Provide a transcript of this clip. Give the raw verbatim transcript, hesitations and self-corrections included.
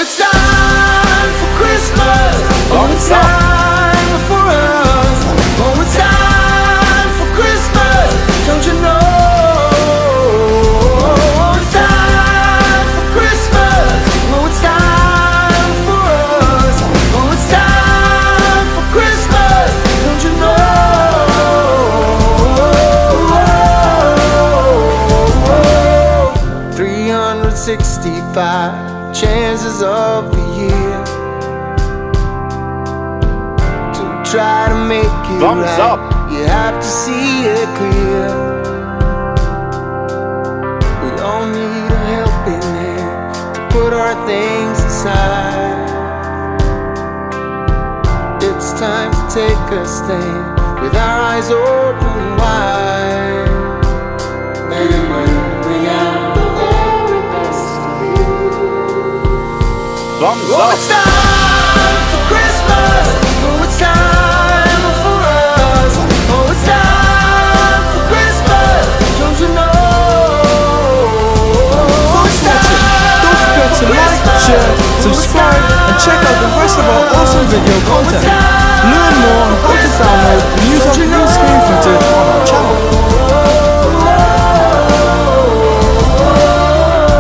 it's time for Christmas. Oh, it's time for us. Oh, it's time for Christmas. Don't you know? Oh, it's time for Christmas. Oh, it's time for us. Oh, it's time for Christmas. Don't you know? three hundred sixty-five chances of the year to try to make it Thumbs right. up. You have to see it clear. We all need a helping hand to put our things aside. It's time to take a stand with our eyes open wide. Let it bring out the very best of you. Thumbs Oh, up. it's time for Christmas. Oh, it's time for us. Oh, it's time for Christmas. Don't you know? Oh, it's time. Don't forget to like, share, subscribe, and check out the rest of our awesome video content.